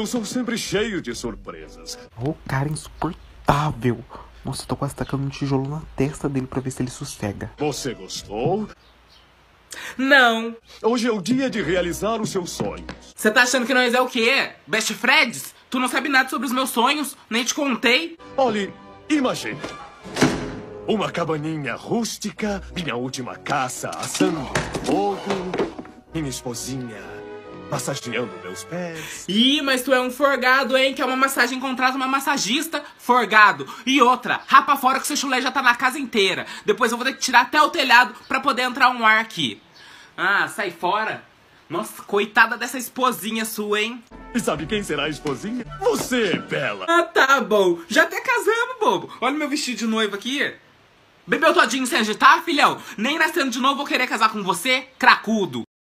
Eu sou sempre cheio de surpresas. Ô, cara insuportável. Nossa, eu tô quase tacando um tijolo na testa dele pra ver se ele sossega. Você gostou? Não. Hoje é o dia de realizar os seus sonhos. Você tá achando que nós é o quê? Best Freds? Tu não sabe nada sobre os meus sonhos, nem te contei. Olhe, imagine. Uma cabaninha rústica, minha última caça assando fogo, minha esposinha massageando meus pés. Ih, mas tu é um forgado, hein? Quer uma massagem, contrata uma massagista, forgado. E outra, rapa fora que seu chulé já tá na casa inteira. Depois eu vou ter que tirar até o telhado pra poder entrar um ar aqui. Ah, sai fora. Nossa, coitada dessa esposinha sua, hein? E sabe quem será a esposinha? Você, Bela. Ah, tá bom. Já até casamos, bobo. Olha meu vestido de noiva aqui. Bebeu todinho sem agitar, filhão? Nem nascendo de novo vou querer casar com você, cracudo.